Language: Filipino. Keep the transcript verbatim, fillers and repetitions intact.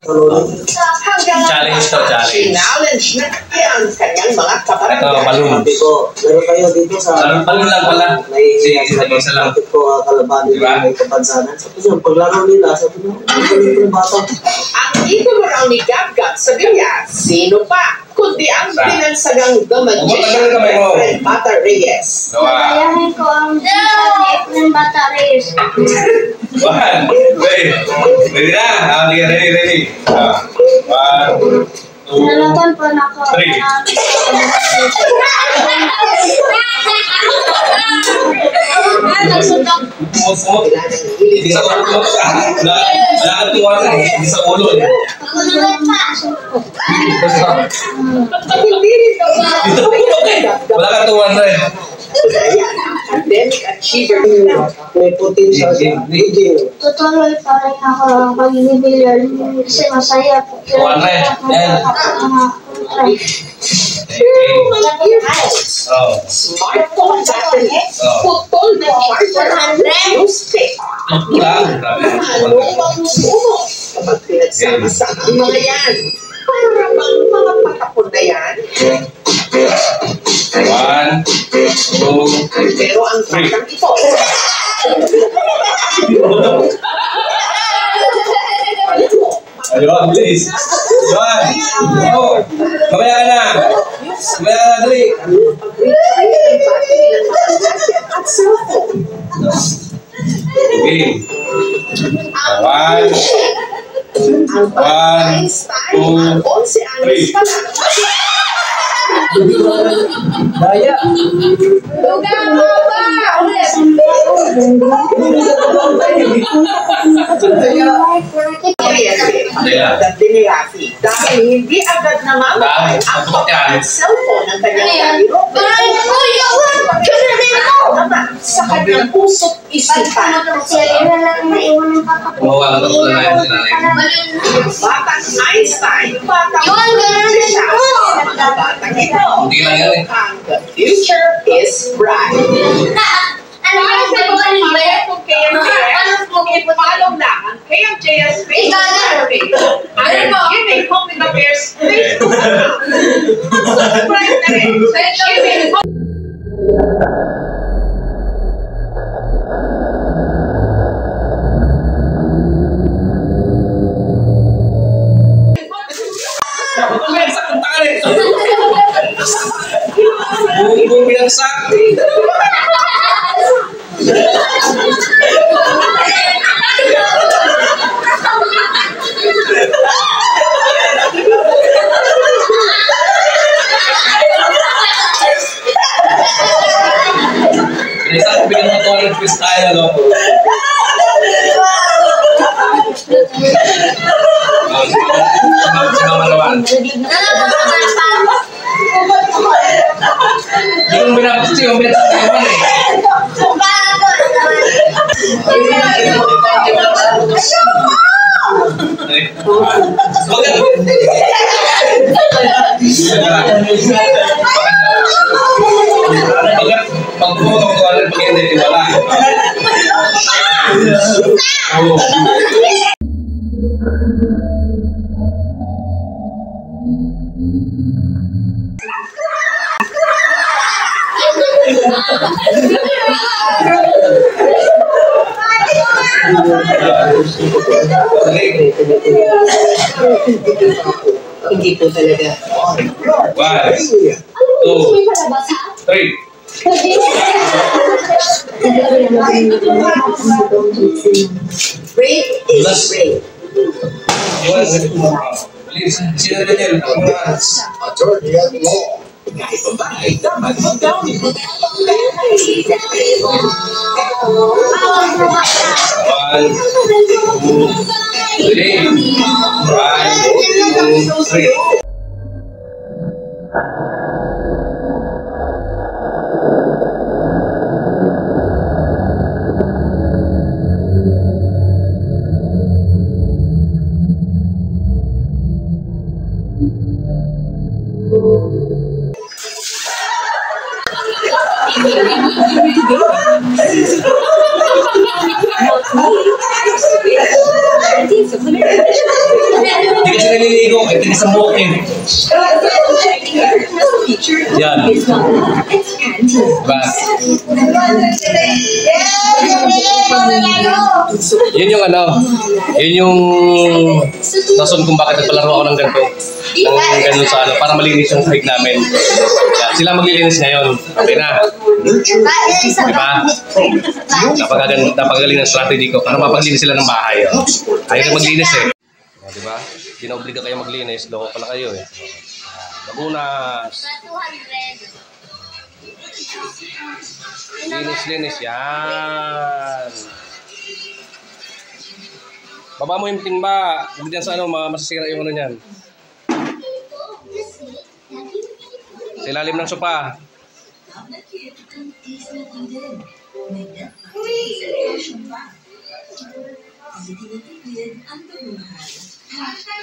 Hanggang challenge to challenge. Challenge na ang kanyang mga kabarangay. Ito, balloon. Dito, meron kayo dito sa... Balloon, balloon lang pala. May isa lang. ko uh, kalabanin diba? May kapansanan. Sabi niya, paglaro nila, sabi niya, ang galing ko yung bata. Ang idolo raw ni Gab-Gab sa Villar, sino pa? Kundi ang binansagang The Magician, Fred Bata Reyes. Nagayahin ko ang F ng Bata Reyes. One, wait. Ready na? Ah, okay, ready, ready. Ah, one, two, Nalaban pa na ako. three. Nagsuntok. Sumot-sumot. Hindi sa ulo. Nakakatuwa na eh. Hindi sa ulo eh. Ako naman pa. Hindi rin daw na. Dito, okay. Wala ka tuwan na eh. Academic achiever. May potential siya. Tutuloy pa rin ako ang pag-ibibilyar kasi masaya po. Tuwan na eh. Yan. Oh. Smartphone battery. Oh. Putol na charger. Yung stick. Ito lang. Grabe. Ano bang sumo? Kapag pinagsama-sama ang mga yan. Para bang mga patapon na yan? One, two, Pero ang batang ito. ayun, bilis. Ayun. Oh. Mamaya ka na. Mamaya ka na, dali. Pag-recharge ng battery ng mga gadget at cellphone. Okay. One, Ang One, Einstein, two, ang eleven anyos three. pa lang. Daya. Lugang mo ba? Ulit. Kuryente, dati ni Rafi, dahil hindi agad namamatay ang Dahil, kapatid cellphone ng kanyang gabiro. Naman sa kanyang puso't isipan. Mawawa na ito na yun. Batang Einstein, batang Yun, ganun din siya. ako. Mga batang ito. Hindi lang yan eh. Ang the future is bright. Ano Para yung sa mga sabihin? pare kung K M J S, i-follow lang ang K M J S Facebook page. At Giving Home Affairs Facebook account. Subscribe na rin sa Giving Home. Bumagsak ang tangan eh. Bumagsak. Isa ko pinag-motor ng freestyle, ano? Sino malawan? Hindi kong binapos yung binapos eh. Pag pumutong ko alam, pag hindi tiwala. Hindi po talaga. One, two, three. Brave is brave. Please, sino na nil? Attorney at law. Kahit pa ba ay dapat mag-down. One, two, three. One, two, three. Thank you. mo, kahit tinis ang buhok eh. Yan. Diba? Yun yung ano, yun yung rason kung bakit nagpalaro ako ng ganito. Ng ganun sa ano, para malinis yung sahig namin. Yan, sila maglilinis ngayon. Okay na. Diba? Napagaling, napagaling ng strategy ko para mapaglinis sila ng bahay. Oh. Ayaw na maglinis eh. Oh, diba? Dinaobliga kayo maglinis. Loko pala kayo eh. Bagunas. Linis-linis. Yan. Baba mo yung timba. Huwag dyan sa ano, masasira yung ano niyan. Sa ilalim ng sopa. Uy!